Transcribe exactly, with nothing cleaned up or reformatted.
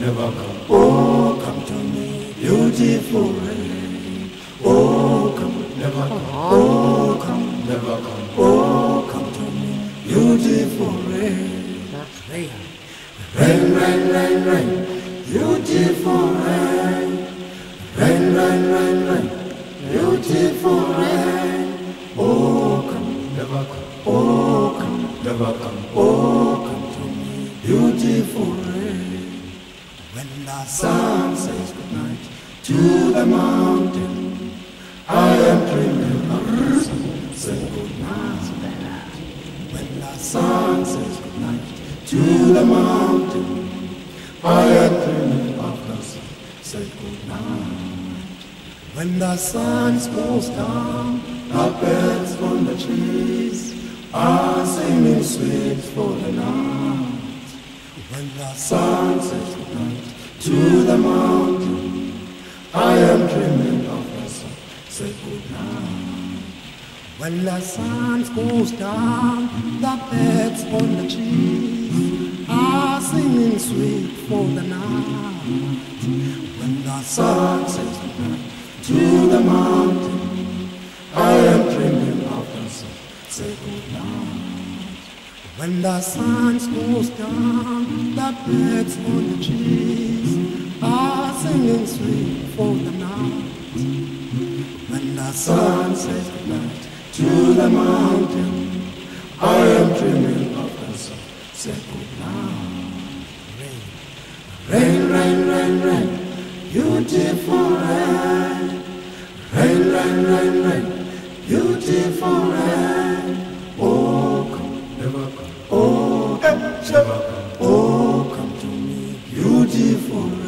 never come. Oh, come to me, beautiful rain. Oh, come, never come. Oh, come, never come. Oh, come to me, beautiful rain. That's rain. Rain, rain, rain, rain, beautiful rain. Rain, rain, rain, rain, beautiful rain. Oh, come, never come. Oh, come, never come. Oh, come to me, beautiful rain. When the sun says goodnight to the mountain, I am dreaming of the sun. Say goodnight. When the sun says goodnight to the mountain, I am dreaming of the sun. Say goodnight. When the sun goes down, the birds on the trees are singing sweet for the night. When the sun says goodnight to the mountain, I am dreaming of the sun. Say goodnight. When the sun goes down, the birds on the trees are singing sweet for the night. When the sun says goodnight to the mountain, I am dreaming of the sun. Say goodnight. When the sun goes down, the birds on the trees are singing sweet for the night. When the sun says goodnight to the mountain, I am dreaming of the sun. Say goodnight. Rain, rain, rain, rain, beautiful rain. Rain, rain, rain, rain, beautiful rain. Oh, come, never come. Oh, come, never come. Oh, come to me, beautiful rain.